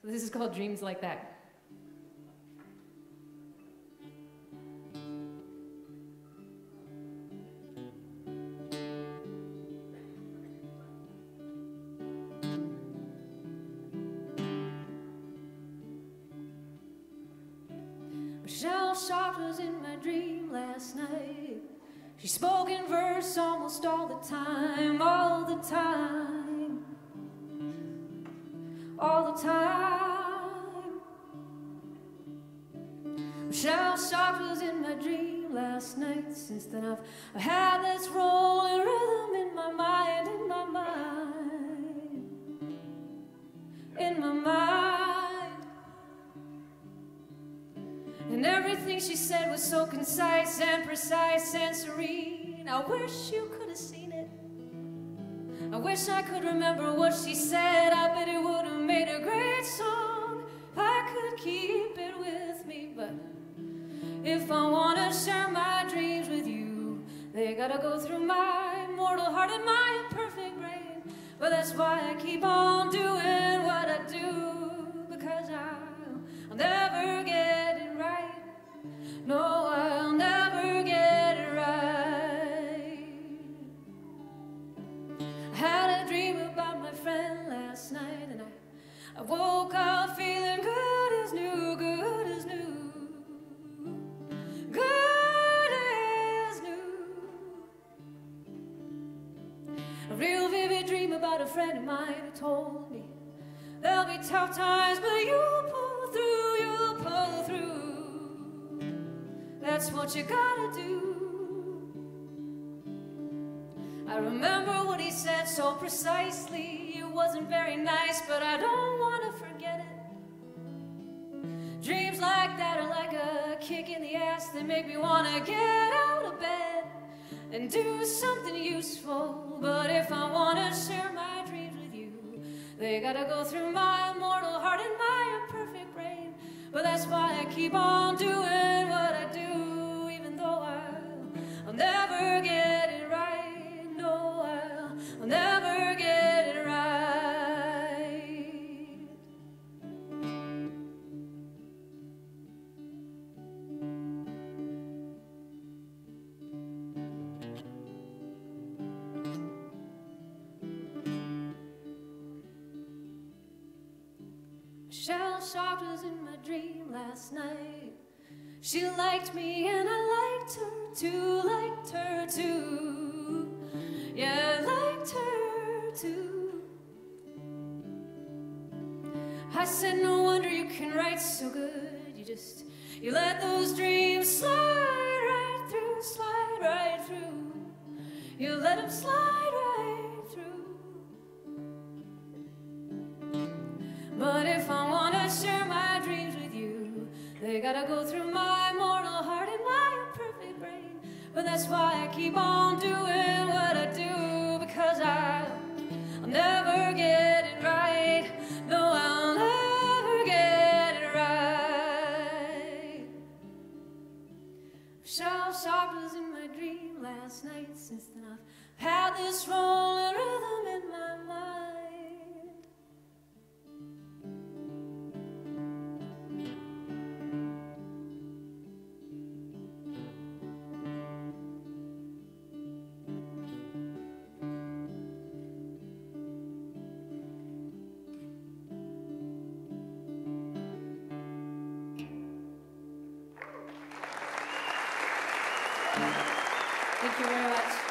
This is called Dreams Like That. Michelle Sharp was in my dream last night. She spoke in verse almost all the time, all the time, all the time. Michelle Sharp was in my dream last night. Since then I've had this rolling rhythm in my mind, in my mind, in my mind. And everything she said was so concise and precise and serene. I wish you could have seen it. I wish I could remember what she said. I bet it would have made a great song if I could keep it with me. But if I want to share my dreams with you, they gotta go through my mortal heart and my imperfect brain. But that's why I keep on doing what I do, because I'll never get it right. No, I'll never get it right. I had a dream about my friend last night, and I woke up feeling good as new, good as new, good as new. A real vivid dream about a friend of mine who told me there'll be tough times, but you'll pull through, you'll pull through. That's what you gotta do. I remember what he said so precisely. It wasn't very nice, but I don't want to forget it. Dreams like that are like a kick in the ass. They make me want to get out of bed and do something useful. But if I want to share my dreams with you, they gotta go through my immortal heart and my imperfect brain. But that's why I keep on doing what I do, even though I'll never get it right. No, I'll never get it right. Michelle Sharp was in my dream last night. She liked me and I liked her too, liked her too. Yeah, I liked her too. I said, no wonder you can write so good. You let those dreams slide right through, slide right through. You let them slide right through. But if I want to share my dreams with you, they gotta go through my mortal heart and my imperfect brain. But that's why I keep on doing what I do, because I'll never get it right. No, I'll never get it right. Michelle Sharp was in my dream last night. Since then I've had this rolling rhythm in my mind. Thank you very much.